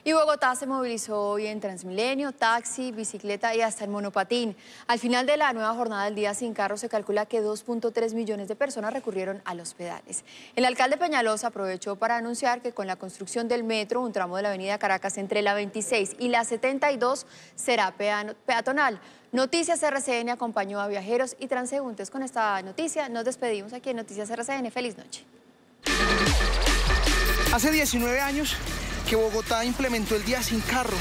Y Bogotá se movilizó hoy en Transmilenio, taxi, bicicleta y hasta en monopatín. Al final de la nueva jornada del Día Sin Carro se calcula que 2.3 millones de personas recurrieron a los pedales. El alcalde Peñalosa aprovechó para anunciar que con la construcción del metro, un tramo de la avenida Caracas entre la 26 y la 72 será peatonal. Noticias RCN acompañó a viajeros y transeúntes. Con esta noticia nos despedimos aquí en Noticias RCN. Feliz noche. Hace 19 años que Bogotá implementó el Día Sin Carro.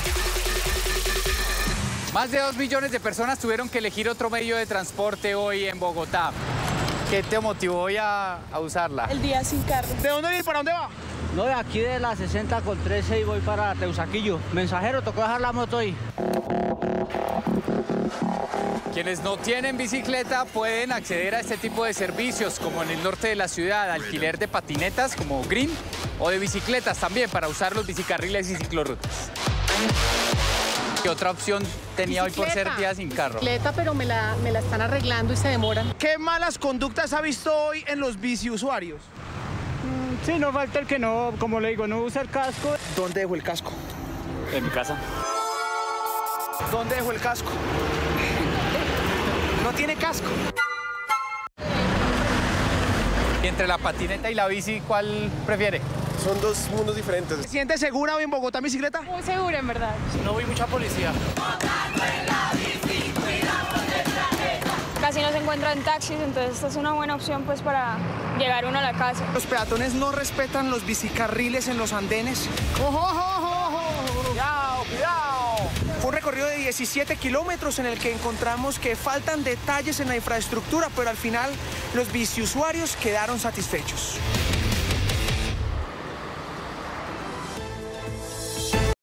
Más de 2 millones de personas tuvieron que elegir otro medio de transporte hoy en Bogotá. ¿Qué te motivó hoy a usarla? El Día Sin Carro. ¿De dónde viene y para dónde va? No, de aquí de la 60 con 13 y voy para Teusaquillo. Mensajero, tocó dejar la moto ahí. Quienes no tienen bicicleta pueden acceder a este tipo de servicios, como en el norte de la ciudad, alquiler de patinetas como Green o de bicicletas también para usar los bicicarriles y ciclorrutas. ¿Qué otra opción tenía hoy por ser Día Sin Carro? Bicicleta, pero me la están arreglando y se demoran. ¿Qué malas conductas ha visto hoy en los biciusuarios? Sí, no falta el que no, como le digo, no usa el casco. ¿Dónde dejó el casco? En mi casa. ¿Dónde dejó el casco? No tiene casco. Y entre la patineta y la bici, ¿cuál prefiere? Son dos mundos diferentes. ¿Se siente segura hoy en Bogotá en bicicleta? Muy segura, en verdad. No vi mucha policía. Casi no se encuentran taxis, entonces esta es una buena opción pues para llegar uno a la casa. Los peatones no respetan los bicicarriles en los andenes. ¡Ojo, ojo, ojo, ojo! ¡Cuidado, cuidado! Fue un recorrido de 17 kilómetros en el que encontramos que faltan detalles en la infraestructura, pero al final los biciusuarios quedaron satisfechos.